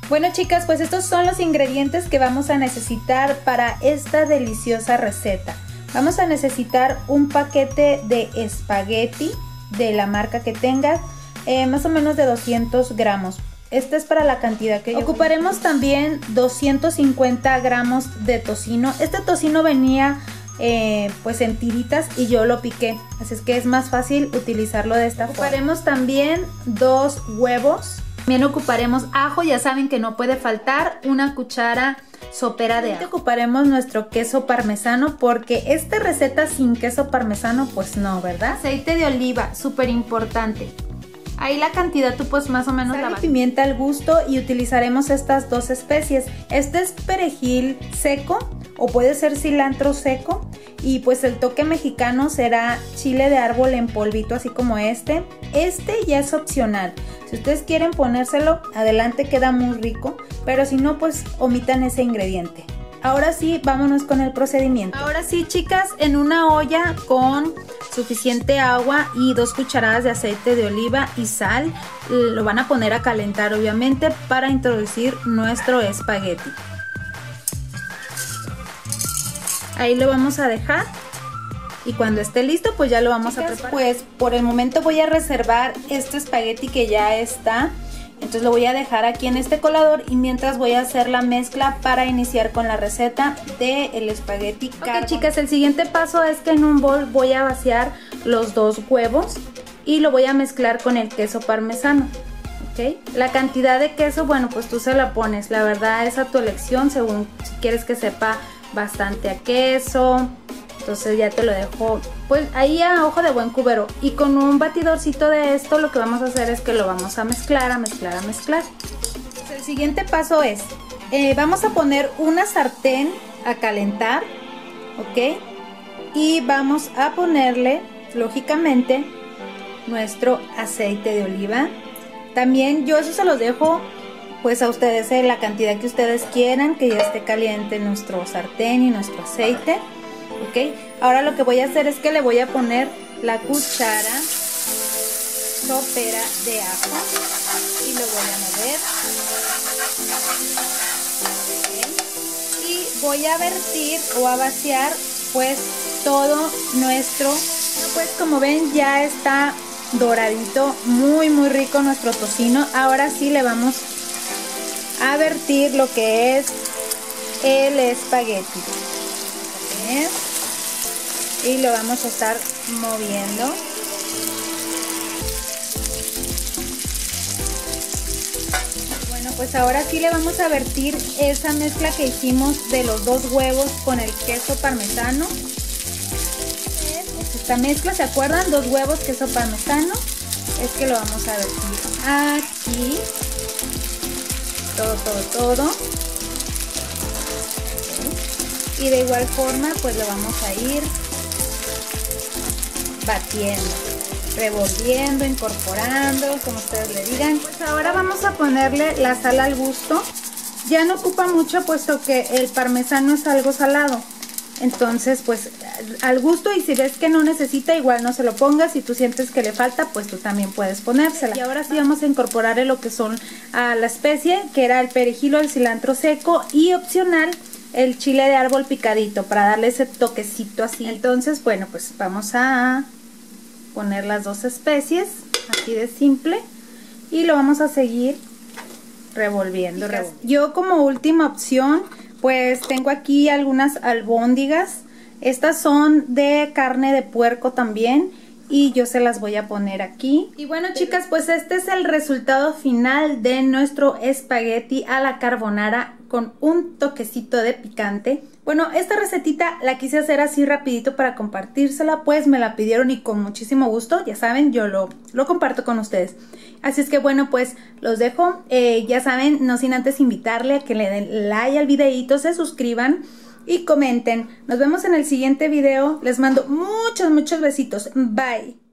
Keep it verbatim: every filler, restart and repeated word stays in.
Bueno chicas, pues estos son los ingredientes que vamos a necesitar para esta deliciosa receta. Vamos a necesitar un paquete de espagueti de la marca que tengas, eh, más o menos de doscientos gramos. Este es para la cantidad que yo ocuparemos. También doscientos cincuenta gramos de tocino. Este tocino venía eh, pues en tiritas y yo lo piqué, así es que es más fácil utilizarlo de esta forma. Ocuparemos también dos huevos. También ocuparemos ajo, ya saben que no puede faltar una cuchara sopera de ajo. Ocuparemos nuestro queso parmesano porque esta receta sin queso parmesano pues no, ¿verdad? Aceite de oliva, súper importante. Ahí la cantidad tú pues más o menos la vas. Pimienta al gusto y utilizaremos estas dos especies. Este es perejil seco o puede ser cilantro seco y pues el toque mexicano será chile de árbol en polvito, así como este. Este ya es opcional. Si ustedes quieren ponérselo, adelante, queda muy rico, pero si no pues omitan ese ingrediente. Ahora sí, vámonos con el procedimiento. Ahora sí, chicas, en una olla con suficiente agua y dos cucharadas de aceite de oliva y sal, lo van a poner a calentar obviamente para introducir nuestro espagueti. Ahí lo vamos a dejar y cuando esté listo pues ya lo vamos Chicas, a preparar. Pues por el momento voy a reservar este espagueti que ya está. Entonces lo voy a dejar aquí en este colador y mientras voy a hacer la mezcla para iniciar con la receta del espagueti carbonara. Ok chicas, el siguiente paso es que en un bol voy a vaciar los dos huevos y lo voy a mezclar con el queso parmesano. ¿Okay? La cantidad de queso, bueno pues tú se la pones, la verdad es a tu elección según si quieres que sepa bastante a queso. Entonces ya te lo dejo pues ahí a ojo de buen cubero y con un batidorcito de esto lo que vamos a hacer es que lo vamos a mezclar, a mezclar, a mezclar. El siguiente paso es, eh, vamos a poner una sartén a calentar, ¿ok? Y vamos a ponerle lógicamente nuestro aceite de oliva. También yo eso se los dejo pues a ustedes, eh, la cantidad que ustedes quieran, que ya esté caliente nuestro sartén y nuestro aceite. Ok, ahora lo que voy a hacer es que le voy a poner la cuchara sopera de ajo y lo voy a mover. Okay. Y voy a vertir o a vaciar pues todo nuestro, pues como ven ya está doradito, muy muy rico nuestro tocino. Ahora sí le vamos a vertir lo que es el espagueti. ¿Okay? Y lo vamos a estar moviendo. Bueno, pues ahora sí le vamos a vertir esa mezcla que hicimos de los dos huevos con el queso parmesano. Esta mezcla, ¿se acuerdan? Dos huevos, queso parmesano. Es que lo vamos a vertir aquí. Todo, todo, todo. Y de igual forma pues lo vamos a ir batiendo, revolviendo, incorporando, como ustedes le digan. Pues ahora vamos a ponerle la sal al gusto. Ya no ocupa mucho puesto que el parmesano es algo salado. Entonces pues al gusto, y si ves que no necesita igual no se lo pongas. Si tú sientes que le falta pues tú también puedes ponérsela. Y ahora sí vamos a incorporarle lo que son a la especie, que era el perejil o el cilantro seco y opcional el chile de árbol picadito para darle ese toquecito así. Entonces bueno pues vamos a poner las dos especies así de simple y lo vamos a seguir revolviendo, revolviendo. Yo como última opción pues tengo aquí algunas albóndigas. Estas son de carne de puerco también y yo se las voy a poner aquí. Y bueno chicas, pues este es el resultado final de nuestro espagueti a la carbonara con un toquecito de picante. Bueno, esta recetita la quise hacer así rapidito para compartírsela, pues me la pidieron y con muchísimo gusto, ya saben, yo lo, lo comparto con ustedes. Así es que bueno, pues los dejo, eh, ya saben, no sin antes invitarle a que le den like al videito, se suscriban y comenten. Nos vemos en el siguiente video, les mando muchos, muchos besitos, bye.